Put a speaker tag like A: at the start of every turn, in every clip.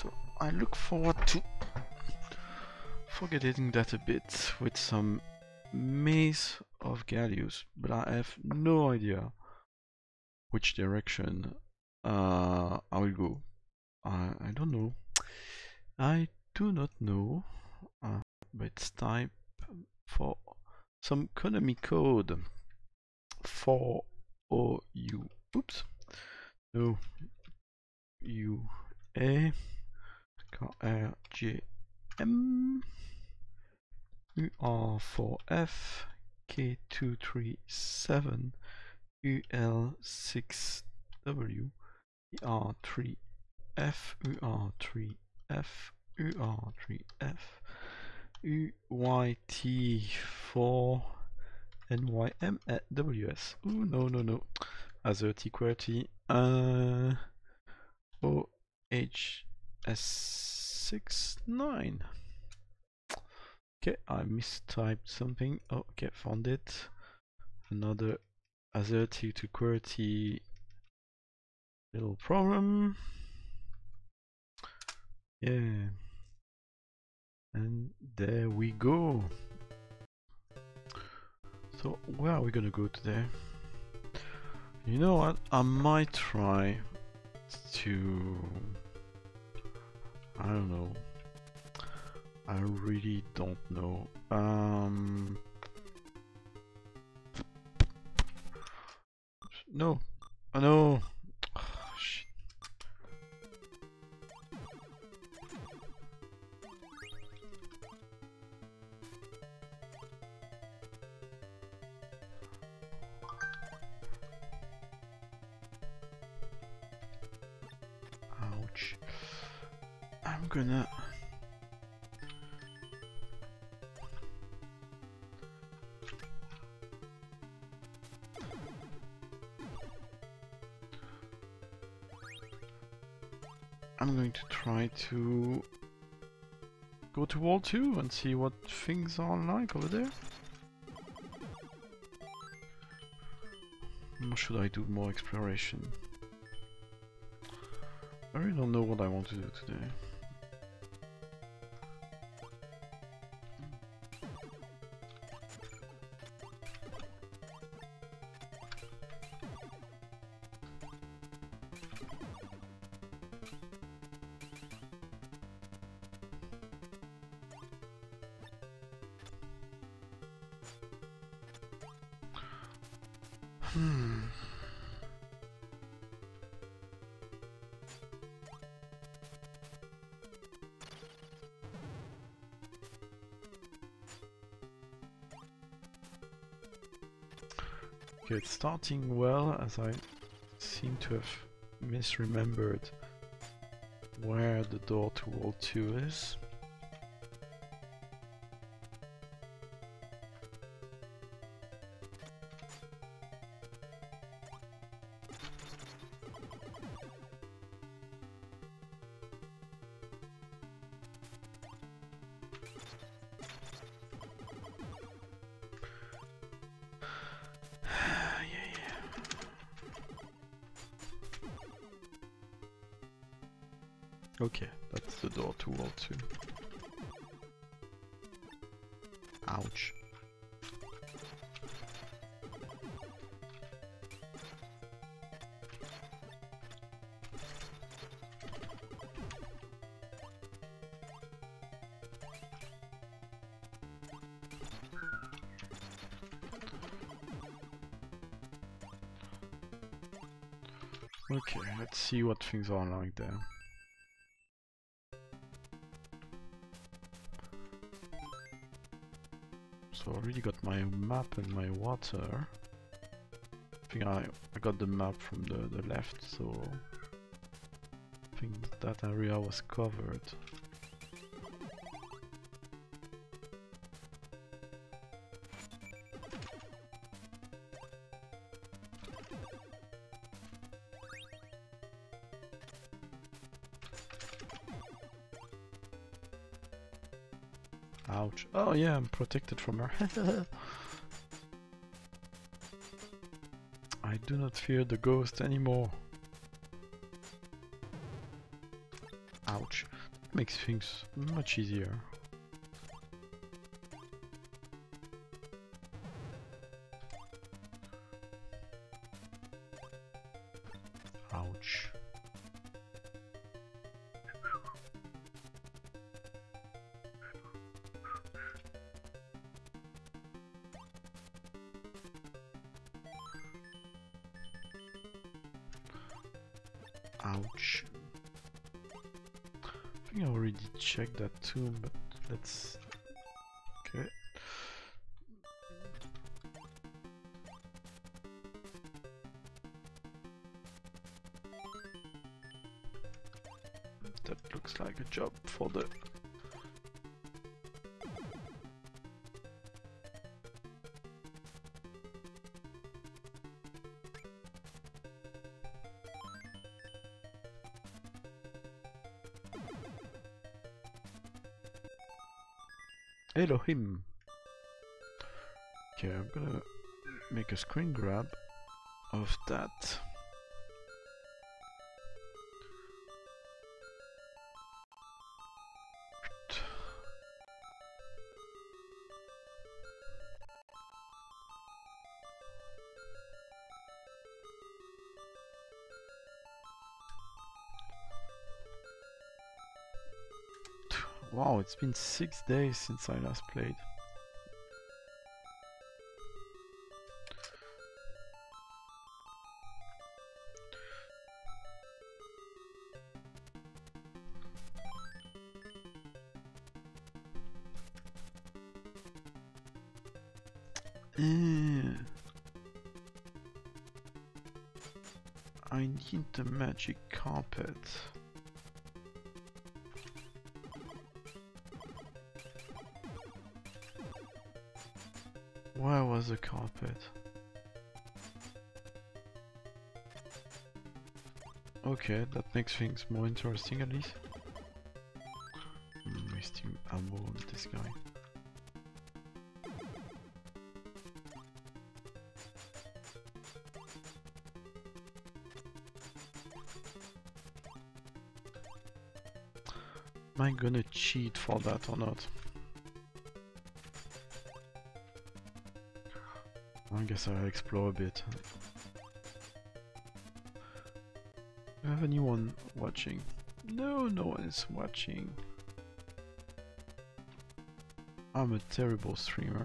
A: So I look forward to forgetting that a bit with some Maze of Gallius, but I have no idea which direction I will go. I don't know. I do not know. But it's time for some Konami code for OU. Oops. No. UA KRGM UR4F K237 UL6W UR3F UR3F UR3F UYT4 NYM at WS. Ooh, no. Azerty QWERTY. OHS69. Okay, I mistyped something. Oh, okay, found it. Another Azerty to QWERTY little problem. Yeah. And there we go. So where are we gonna go today? You know what? I might try to... I don't know. I really don't know. No. Oh, no. Oh, shit. Ouch. I'm gonna... I'm going to try to go to Wall 2 and see what things are like over there. Or should I do more exploration? I really don't know what I want to do today. Okay, it's starting well, as I seem to have misremembered where the door to Wall 2 is. Okay, that's the door to Wall 2. Ouch. Okay, let's see what things are like there. So I already got my map and my water. I think I got the map from the left, so I think that area was covered. Ouch. Oh yeah, I'm protected from her. I do not fear the ghost anymore. Ouch. Makes things much easier. Ouch. Ouch. I think I already checked that too, but let's... Okay. That looks like a job for the... Elohim. Okay, I'm gonna make a screen grab of that. Wow, it's been 6 days since I last played. I need the magic carpet. Where was the carpet? Okay, that makes things more interesting at least. I'm wasting ammo on this guy. Am I gonna cheat for that or not? I guess I'll explore a bit. Do I have anyone watching? No, no one is watching. I'm a terrible streamer.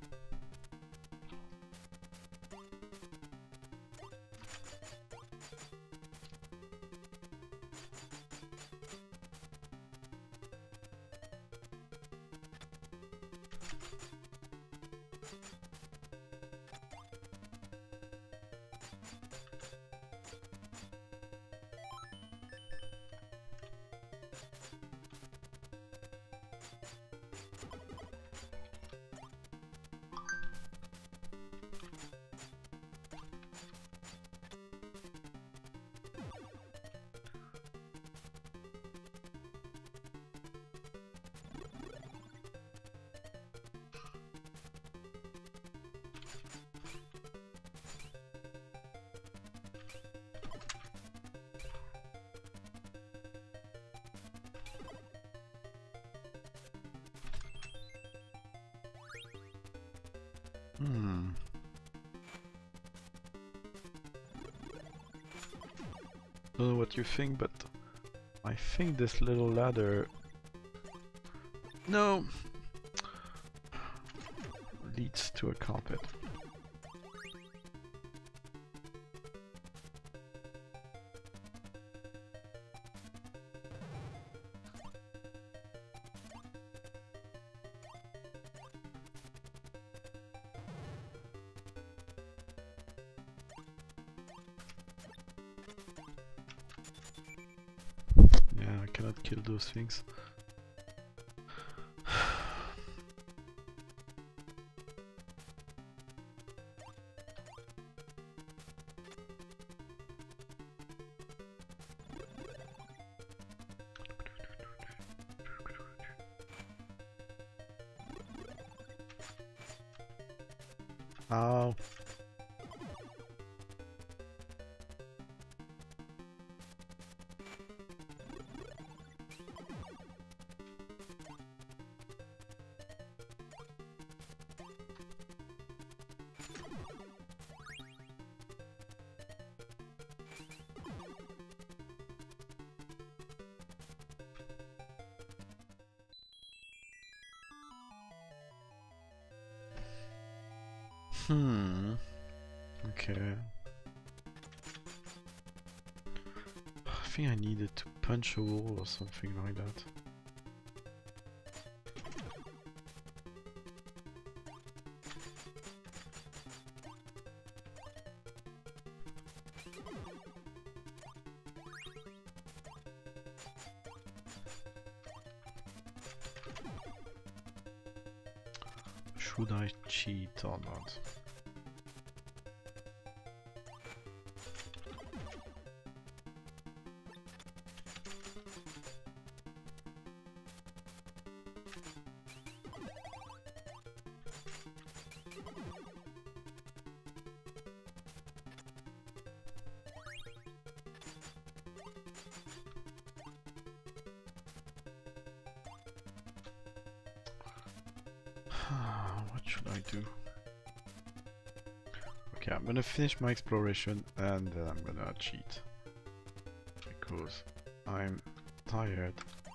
A: Don't know what you think, but I think this little ladder... No! Leads to a carpet. Cannot kill those things. Ow. Okay. I think I needed to punch a wall or something like that. Should I cheat or not? What should I do? Okay, I'm gonna finish my exploration and then I'm gonna cheat. Because I'm tired.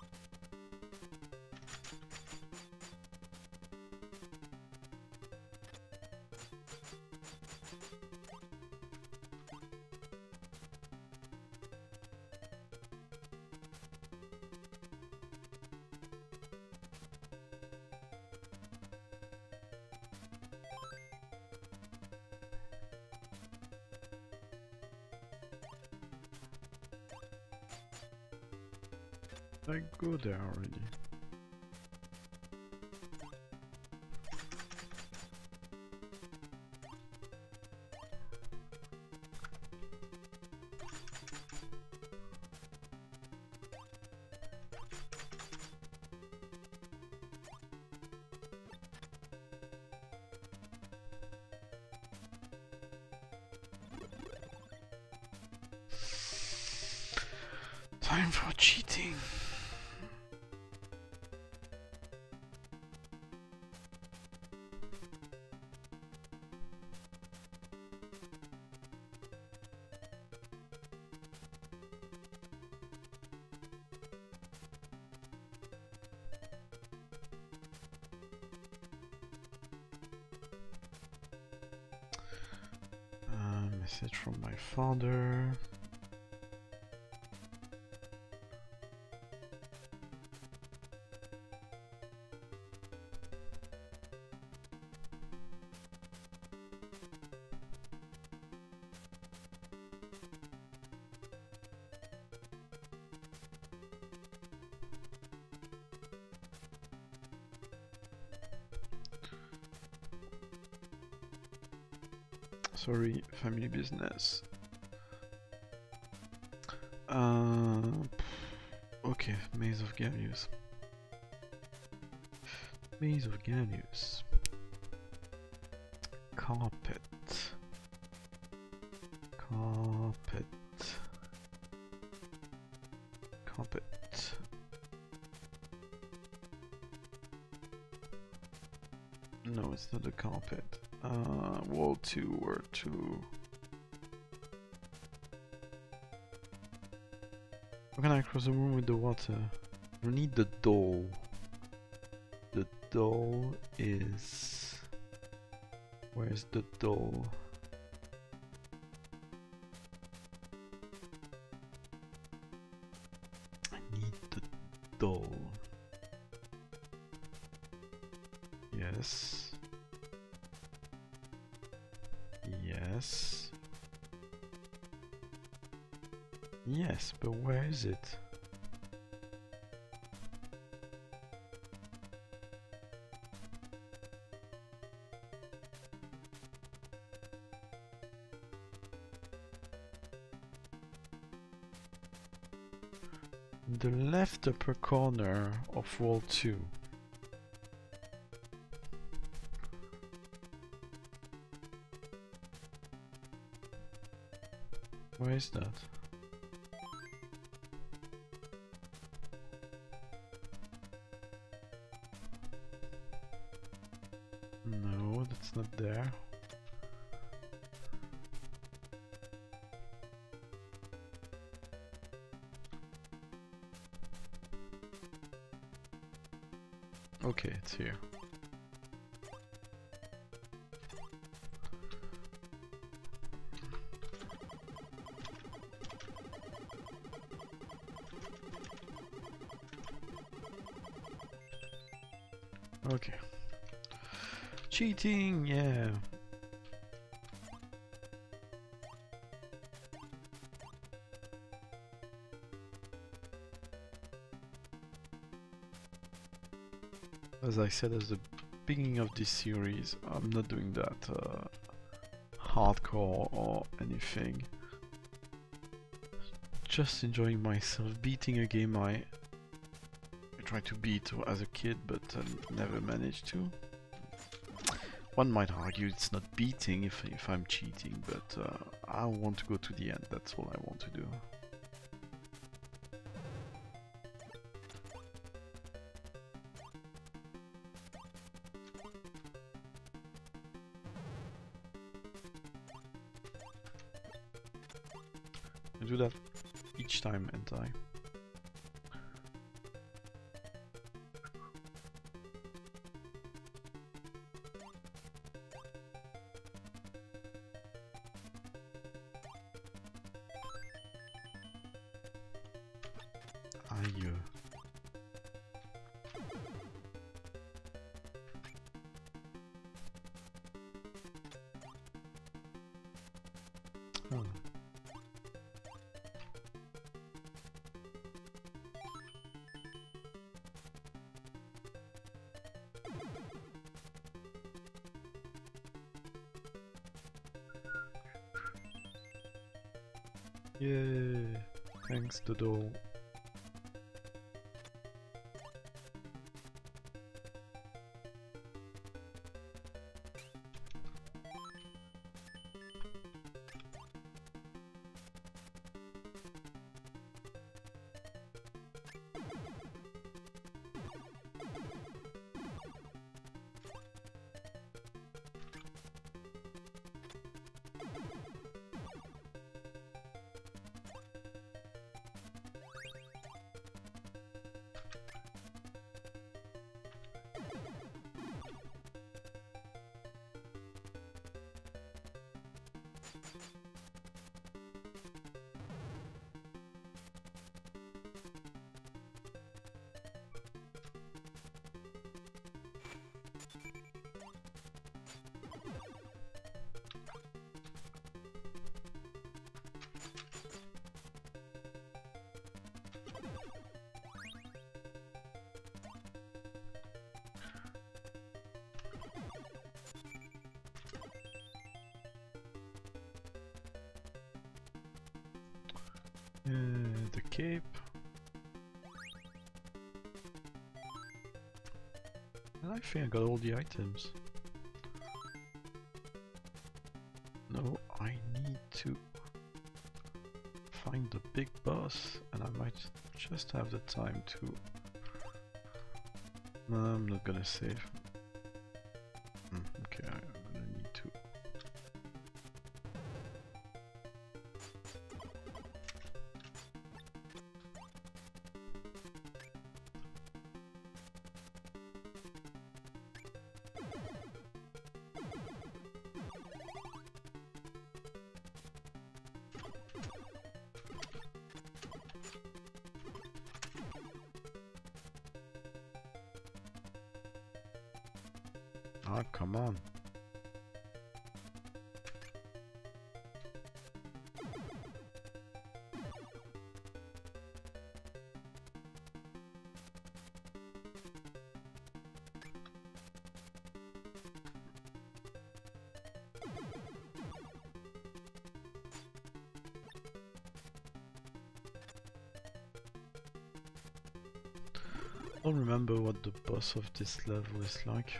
A: I go there already. Time for cheating. Message from my father. Sorry, family business. Okay, Maze of Gallius. Maze of Gallius. Carpet. Carpet. Carpet. No, it's not a carpet. Wall 2 or 2. How can I cross the room with the water? I need the doll. The doll is... Where's the doll? I need the doll. Yes. Yes. Yes, but where is it? The left upper corner of wall 2. Where is that? No, that's not there. Okay, it's here. Okay. Cheating, yeah. As I said at the beginning of this series, I'm not doing that hardcore or anything. Just enjoying myself, beating a game I tried to beat as a kid but never managed to. One might argue it's not beating if I'm cheating, but I want to go to the end, that's all I want to do. I do that each time, and I. Aïe. Oh. Yay! Thanks, Dodo. The cape. And I think I got all the items. No, I need to find the big boss, and I might just have the time to. No, I'm not gonna save. Okay, I'm gonna need to. Ah, come on. I don't remember what the boss of this level is like.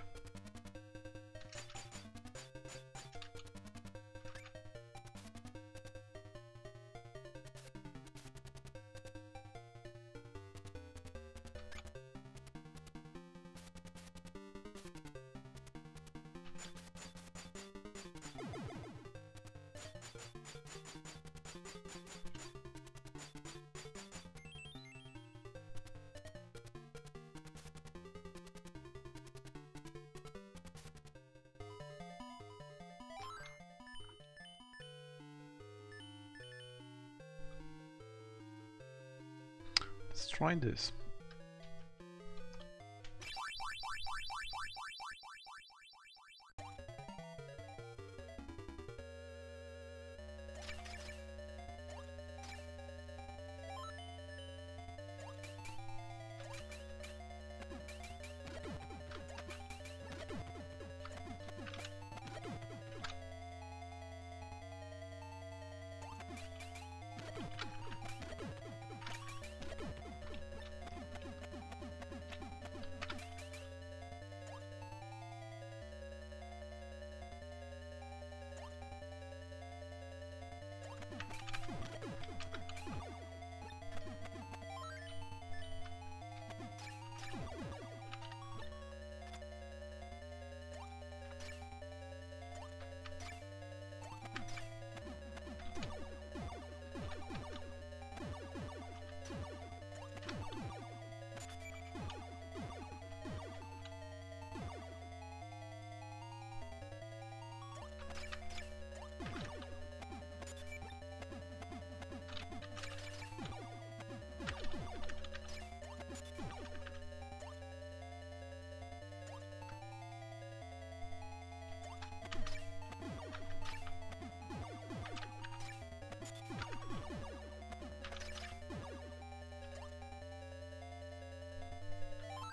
A: Let's try this.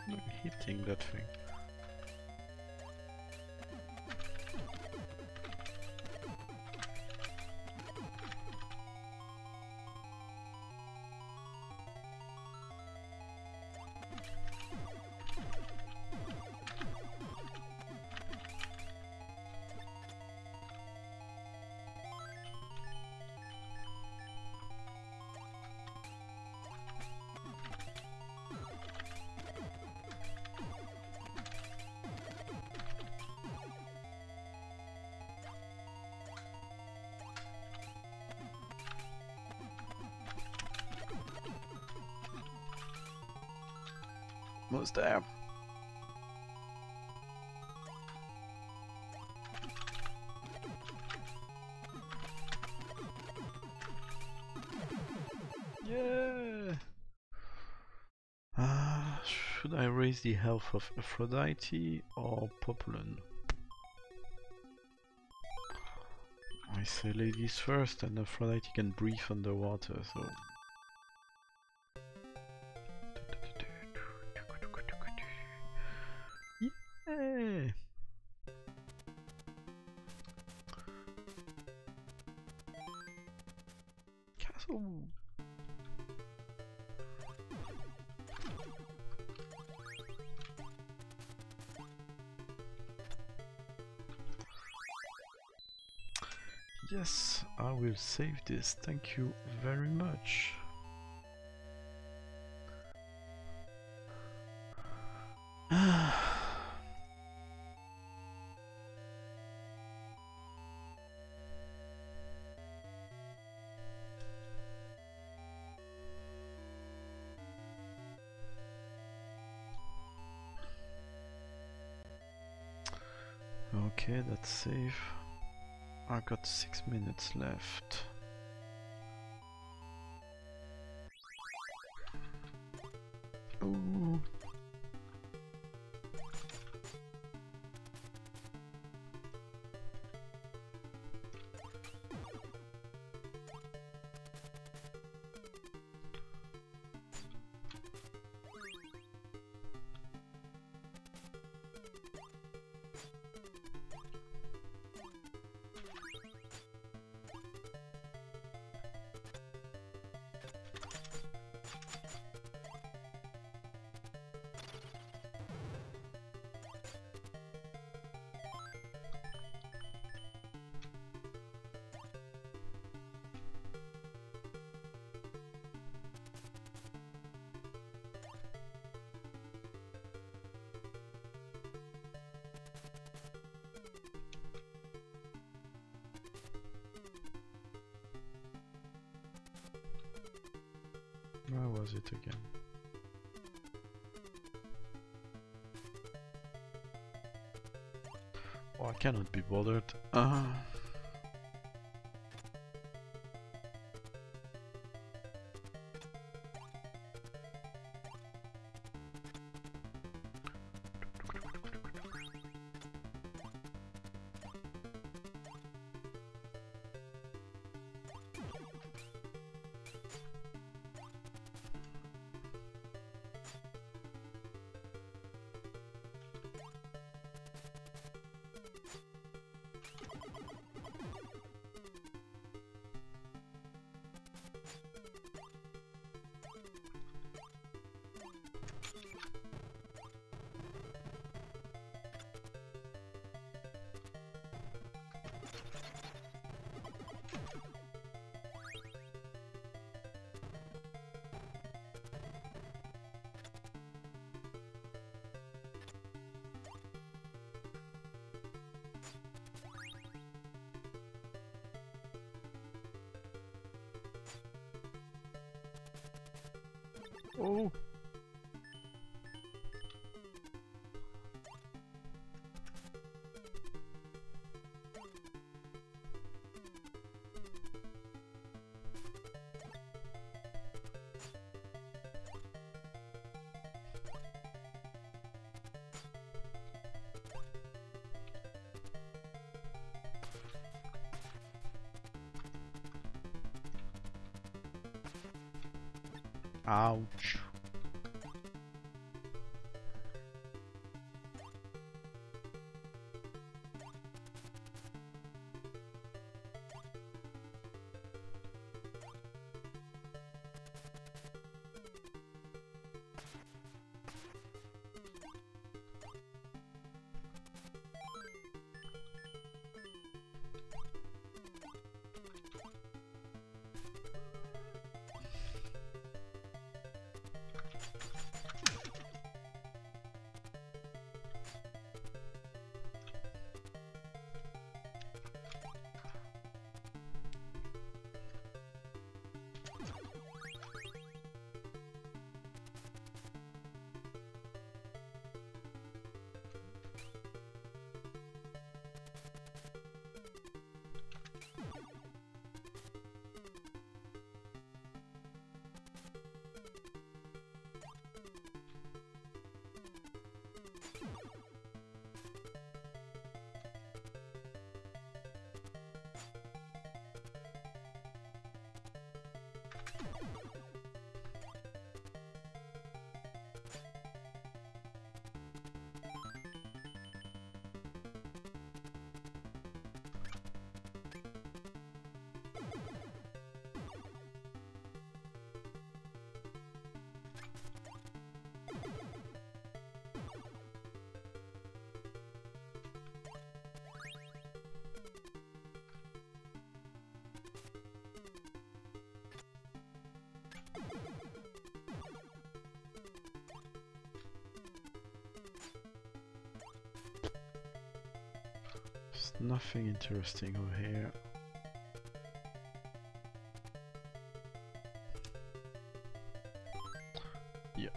A: Not hitting that thing. Almost there. Yeah. Should I raise the health of Aphrodite or Populon? I say ladies first, and Aphrodite can breathe underwater, so. Yeah. Castle. Yes, I will save this. Thank you very much. Okay, that's safe. I got 6 minutes left. Ooh. Where was it again? Oh, I cannot be bothered. Oh! Ouch. There's nothing interesting over here. Yeah.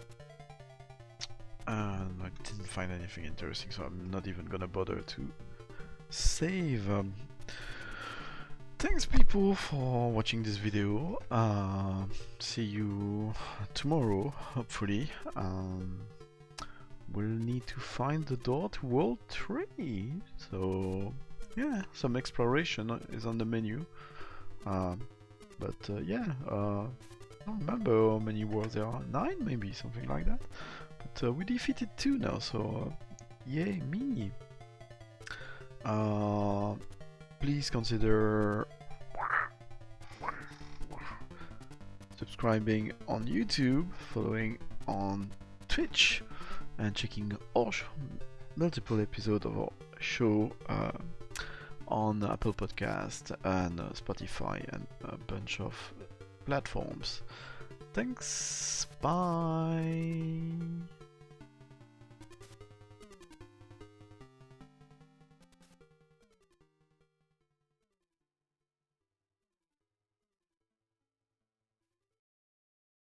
A: And I didn't find anything interesting, so I'm not even gonna bother to save. Thanks people for watching this video. See you tomorrow, hopefully. We'll need to find the door to World 3. So yeah, some exploration is on the menu. Yeah, I don't remember how many worlds there are. 9 maybe, something like that. But we defeated 2 now, so yay me. Please consider subscribing on YouTube, following on Twitch, and checking all multiple episodes of our show on Apple Podcast and Spotify and a bunch of platforms. Thanks, bye!